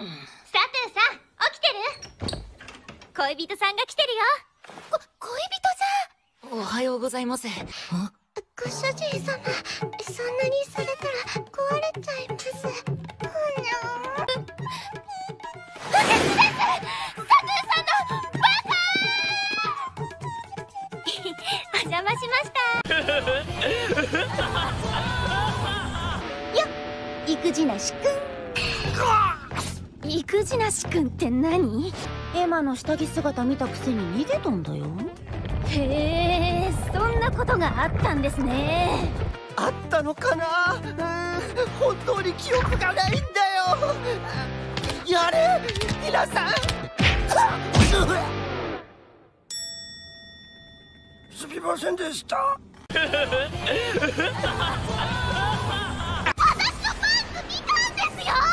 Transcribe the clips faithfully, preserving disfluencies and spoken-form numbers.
さん、起きてる？恋人さんが来てるよ。こ、恋人さん。 おはようございます。 ご主人様、そんなにされたら壊れちゃいます。ふにゃー。ですです！サトゥさんのバカーお邪魔しましたよっ、育児なしくん。育児なしくんって何？ エマの下着姿見たくせに逃げたんだよ。 へえ、そんなことがあったんですね。 あったのかな。うーん、本当に記憶がないんだよ。やれ皆さん。すみませんでした。 私のパンツ見たんですよ。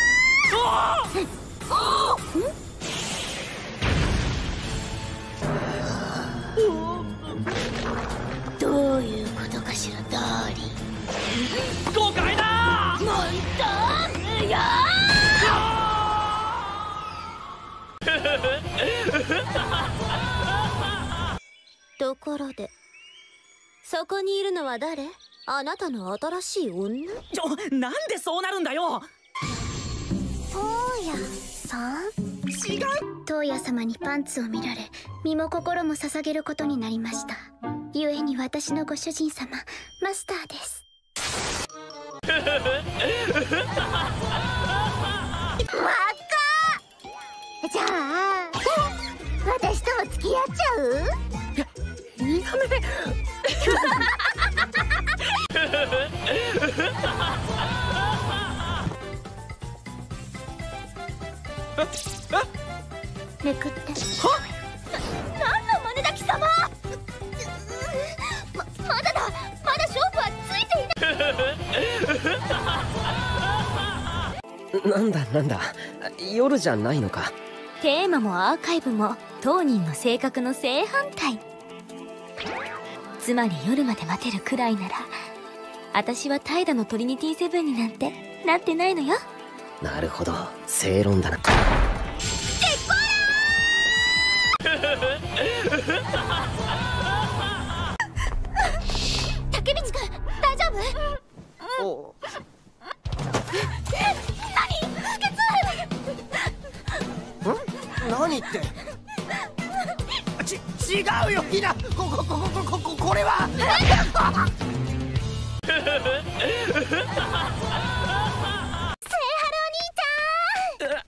どういうことかしら、ダーリン。 誤解だー。 モンスターやところで、そこにいるのは誰？あなたの新しい女？ ちょ、なんでそうなるんだよ。 トウヤさん？違う。トウヤ様にパンツを見られ、身も心も捧げることになりました。故に私のご主人様、マスターです。バカ！じゃあ私とも付き合っちゃう？ 見た目めくって。はっ！な、なんの真似だ貴様！ま、まだだ！まだ勝負はついていない！ なんだなんだ、夜じゃないのか。 テーマもアーカイブも当人の性格の正反対。つまり夜まで待てるくらいなら、私は怠惰のトリニティセブンになんてなってないのよ。 なるほど、正論だな。 竹光くん、大丈夫？ お何？不潔！ ん？何って。ち、違うよ、ひな。こ、こ、こ、こ、こ、こ、これは。 セイハルお兄ちゃ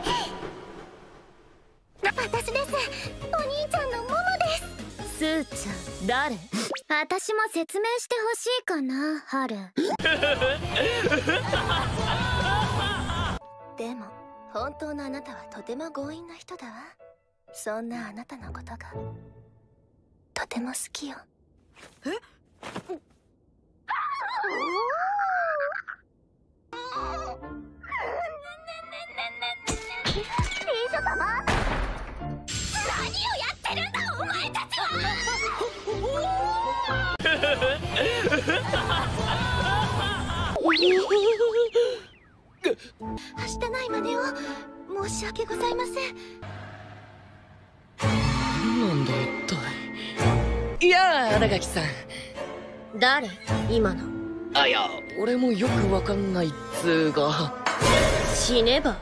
ん。私です。お兄ちゃんのモモです。スーちゃん、誰？私も説明してほしいかな、ハル。でも本当のあなたはとても強引な人だわ。そんなあなたのことがとても好きよ。え？リーショ様、何をやってるんだお前たちは！はしたない真似を申し訳ございません。 なんだ一体。いやあ、新垣さん。 誰？今の。 あ、いや、俺もよくわかんないっつーが。 死ねば。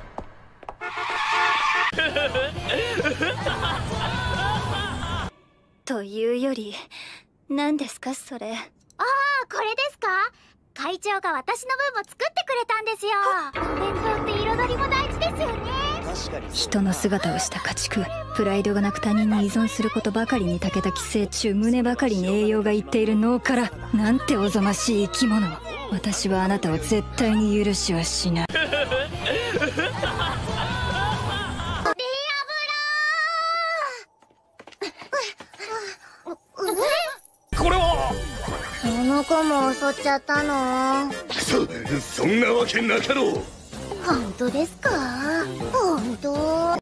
というより、何ですかそれ。ああ、これですか？会長が私の分も作ってくれたんですよ。お弁当って彩りも大事ですよね。 人の姿をした家畜、プライドがなく他人に依存することばかりに長けた寄生虫、胸ばかりに栄養がいっている脳から、なんておぞましい生き物。私はあなたを絶対に許しはしない。 これは。 その子も襲っちゃったの？ そ、そんなわけなかろう。 本当ですか？本当？上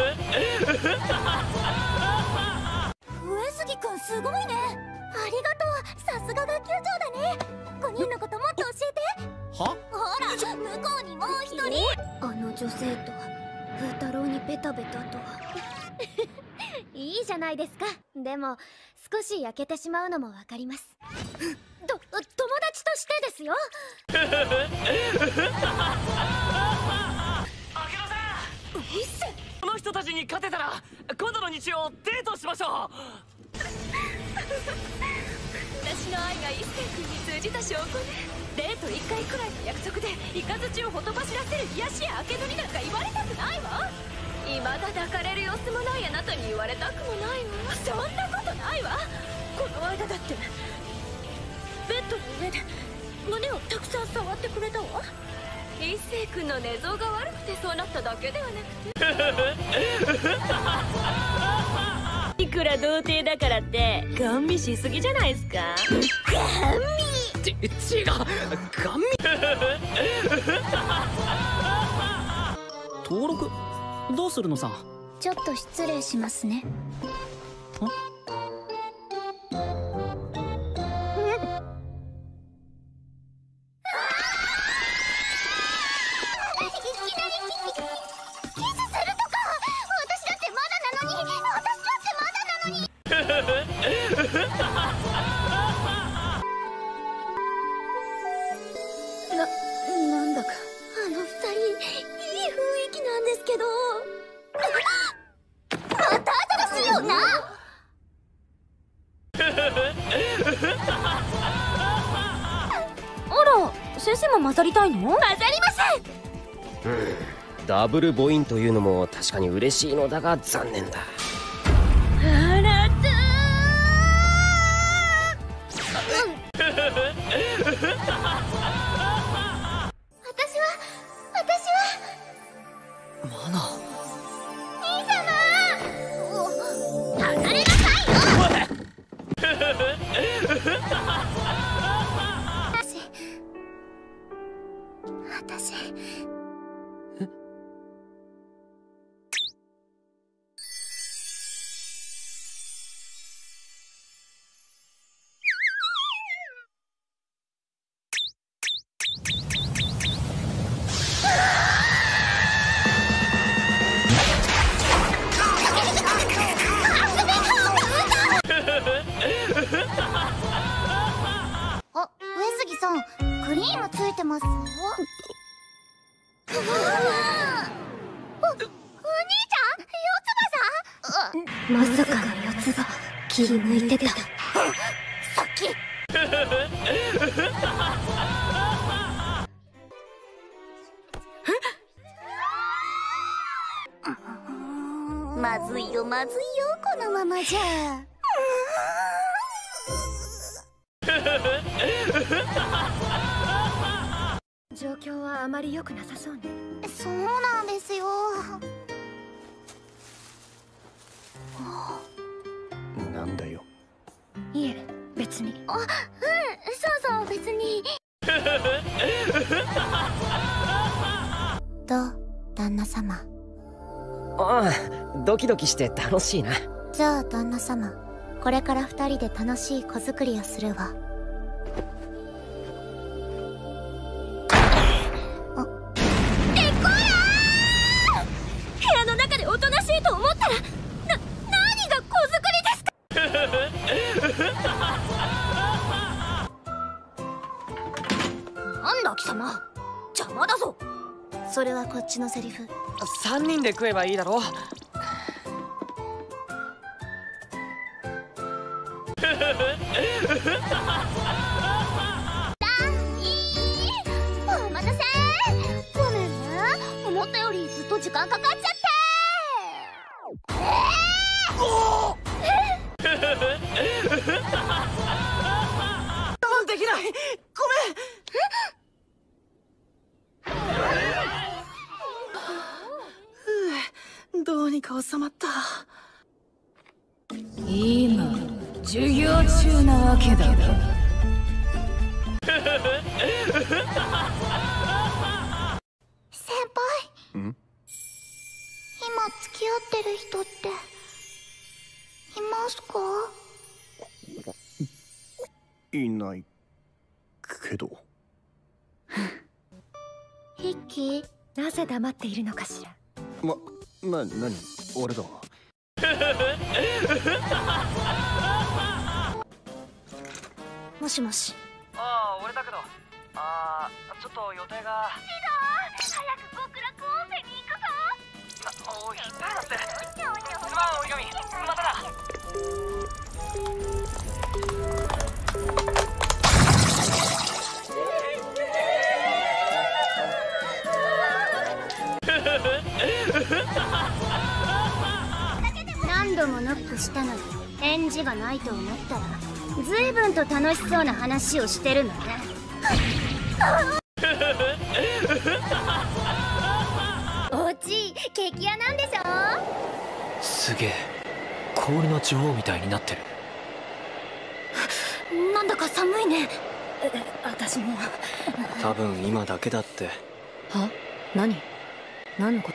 杉くんすごいね。ありがとう。さすが学級長だね。ごにんのこともっと教えて。 は？ ほら、向こうにもう一人。あの女性と風太郎にベタベタといいじゃないですか。でも少し焼けてしまうのもわかります。と友達としてですよ。 この人たちに勝てたら今度の日曜デートしましょう。 私の愛が一星君に通じた証拠ね。デートいっかいくらいの約束でイカズチをほとばしらせる癒しや明け取りなんか言われたくないわ。未だ抱かれる様子もないあなたに言われたくもないわ。そんなことないわ。この間だってベッドの上で胸をたくさん触ってくれたわ。一星君の寝相が悪くてそうなっただけではなくていくら童貞だからってガン見しすぎじゃないですか。ガン見ち違うガン見登録どうするのさ。 ちょっと失礼しますね。 なんだかあの二人いい雰囲気なんですけど。また新しい女。あら、先生も混ざりたいの？混ざりません。 うん、ダブル母音というのも確かに嬉しいのだが残念だ。 あらたマナ離れなさいよ。 私あ、上杉さん、クリームついてますよ。お、お兄ちゃん、四つ葉さん。 まさかの四つ葉気抜いてた。 さっきまずいよまずいよ、このままじゃ。 状況はあまり良くなさそうね。 そうなんですよ。 なんだよ。 いえ、別に。 あ、うん、そうそう、別に。どう、旦那様。 ああ、ドキドキして楽しいな。 じゃあ旦那様、これから二人で楽しい子作りをするわ。 部屋の中でおとなしいと思ったら、な、何が子作りですか。なんだ貴様、邪魔だぞ。 それはこっちのセリフ。 さんにんで食えばいいだろ。 お待たせ。ごめんね、思ったよりずっと時間かかっちゃって。 我慢できない。ごめん。どうにか収まった。 今授業中なわけだ。 先輩、 ん？ 今付き合ってる人っていますか？ いないけど。 ヒッキー、 なぜ黙っているのかしら。 ま、な、なに俺だ。 もしもし。 ああ、俺だけど。ああ、ちょっと予定が。 シド、早く極楽温泉に行くぞ。 な、おい、誰だって。すまん、折り紙。まただ。 何度もノックしたのに返事がないと思ったら随分と楽しそうな話をしてるのね。おじいケーキ屋なんでしょ。 すげえ、氷の女王みたいになってる。 なんだか寒いね。私も。 多分今だけだって。 は？何？何のこと？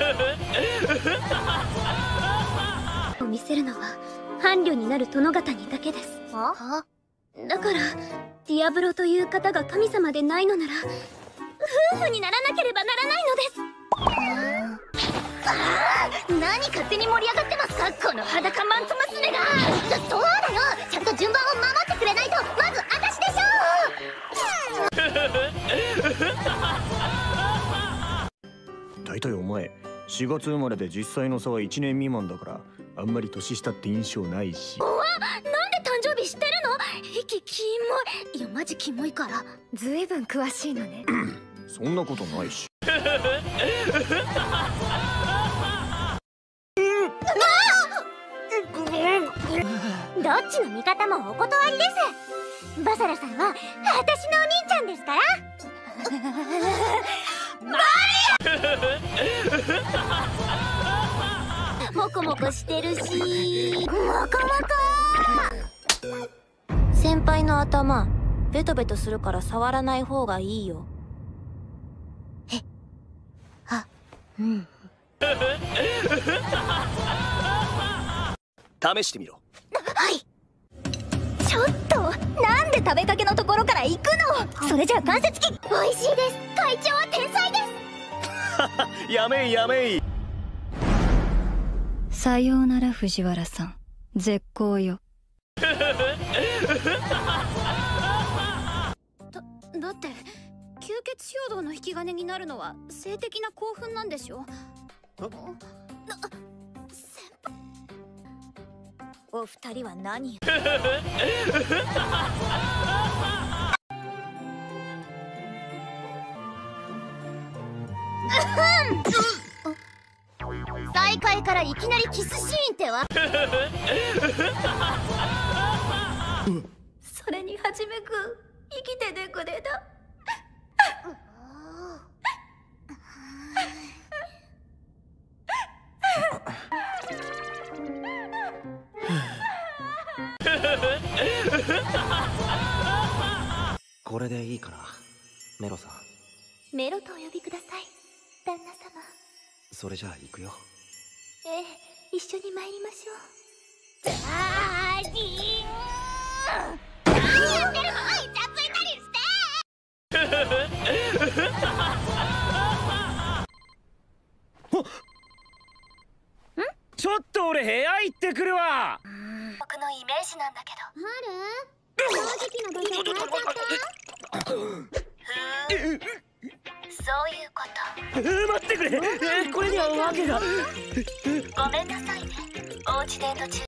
を見せるのは伴侶になる殿方にだけです。は？だからディアブロという方が神様でないのなら夫婦にならなければならないのです。ああ、何勝手に盛り上がってますか、この裸マント娘が。そうだよ、ちゃんと順番を守ってくれないとまず私でしょ。 だいたいお前しがつ生まれで実際の差はいちねん未満だからあんまり年下って印象ないし。 うわ、なんで誕生日知ってるの？き、キモい。いやマジキモいから。 ずいぶん詳しいのね。 そんなことないし。 どっちの味方もお断りです。バサラさんは私のお兄ちゃんですから。モコモコしてるし。モコモコ。 先輩の頭ベトベトするから触らない方がいいよ。 え、あ、うん。 試してみろ。 はい。ちょっとなんで食べかけのところから行くの？それじゃあ関節キック。美味しいです。会長は天才です。 やめいやめい。 さようなら藤原さん、絶好よ。 だ、だって吸血衝動の引き金になるのは性的な興奮なんでしょ。な、先輩、 お二人は何？ 再会からいきなりキスシーンってわ。 それにはじめくん生きててくれた。 これでいいかな、メロさん。 メロとお呼びください、旦那様。 それじゃあ行くよ。 ええ、一緒に参りましょう。ダーリン、何やってるの？イチャついたりして。 ちょっと俺部屋行ってくるわ。 僕のイメージなんだけど。ある？正直な場所変えちゃった？そういうこと。 えー、待ってくれ。えー、これには訳が。 ごめんなさいね。おうちデート中